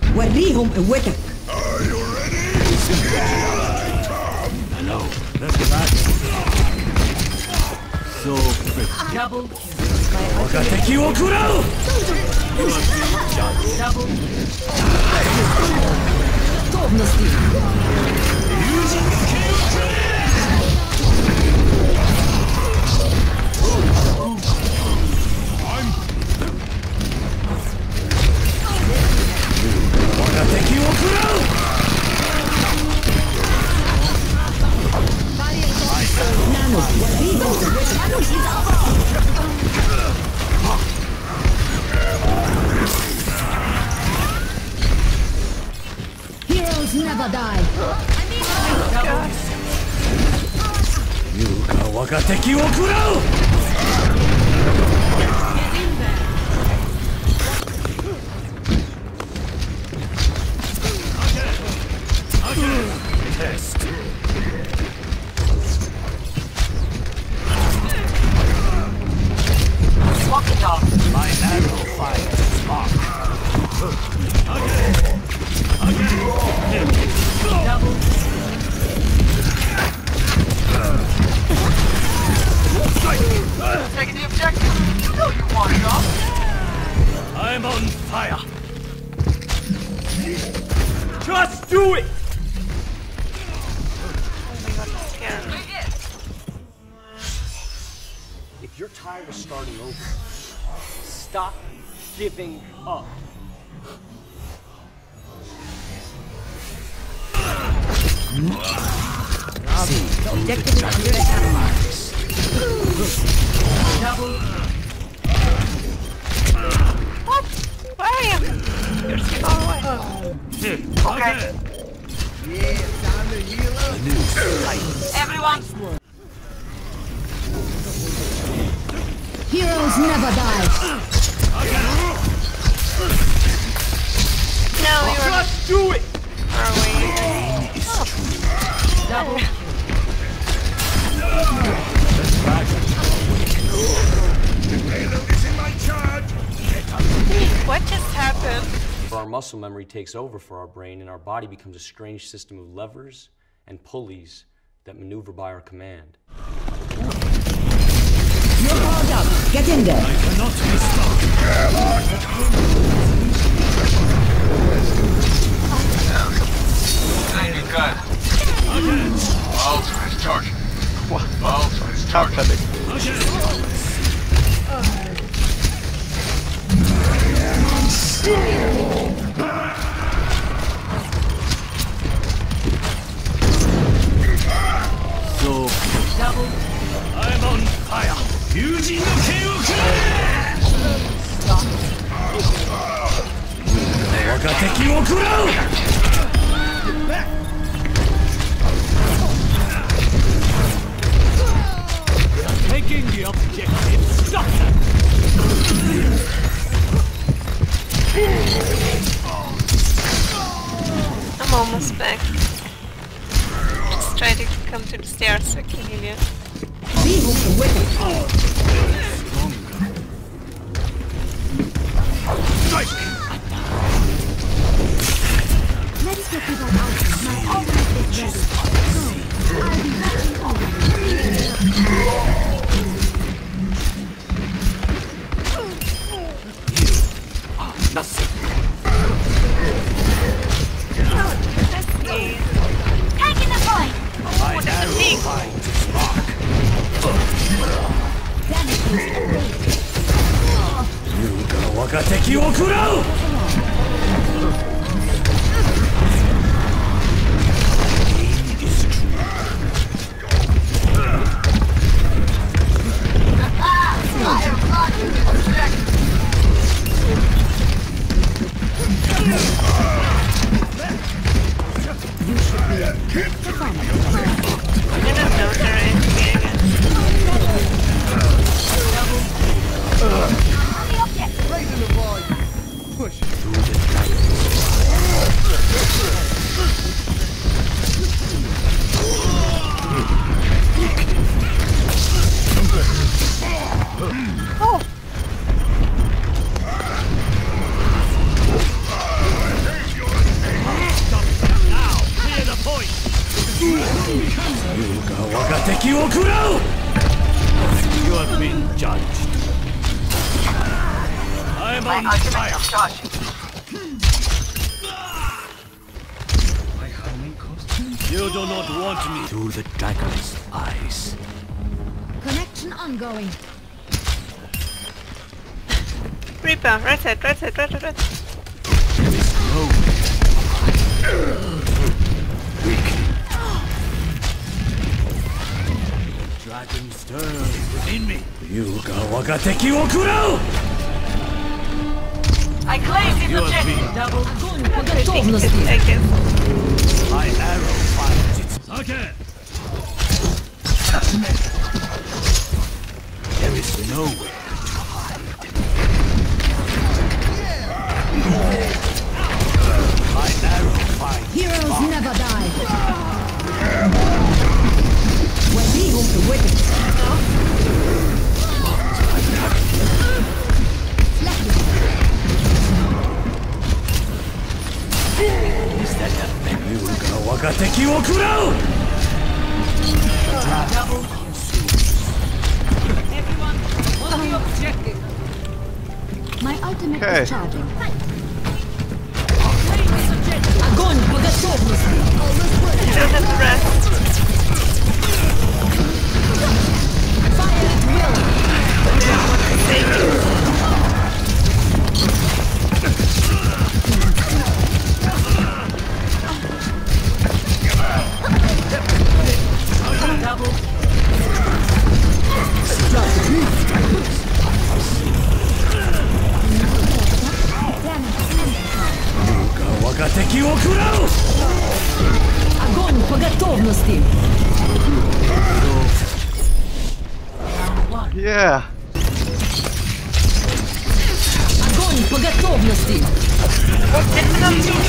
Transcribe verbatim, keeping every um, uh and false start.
وريهم قوتك. Are you ready? No, that's right. So quick. Double. Wakateki wo kurau! Double. Готовности. Wakateki wo kurau! Heroes never die. Yuka wakateki wo kurau! Test. Walk it off. My arrow fires spark. Double. Taking the objective. You know you want it off. I'm on fire. Just do it. If you're tired of starting over, stop giving up. See, the objective is under attack. Double. What? Where are you? You're so far away. Okay. Everyone. Heroes never die. No, you're Just do it. far away. Double. What just happened? Our muscle memory takes over for our brain, and our body becomes a strange system of levers and pulleys that maneuver by our command. You're powered up. Get in there. I cannot be stopped. Thank you, God. Ultimate charging. What? Ultimate charging. So Double. I'm on fire. Yujin no ken wo kure! Wakateki wo kurau! Taking the objective. Stop them! I'm almost back. Just try to come to the stairs so I can heal you. Leave quoted. Strike! Let's get to that house. My ultimate is ready. So, I'll be back Nothing. Taking the point! My arrow finds its mark. Yuka wakateki wo kurau! Push. My ultimate is charging. You do not want me to the dragon's eyes. Connection ongoing. Reaper, right side, right side, right side, right side. There is no weak. Dragon stirs within me. Yuga wagateki wo kurau! I claim his You have objective. been Double. I guess. my arrow finds its target. There is nowhere to hide. My arrow finds Heroes never die. When we hope to witness. Is that a Yuga wagateki wo kurau? Double. Everyone, what's the objective? My ultimate Okay. is charging. Claim his objective. Огонь по готовности. Don't have to rest. Fire at will. Double. Yuga wagateki wo kurau! Огонь по готовности. Yeah. Огонь по готовности.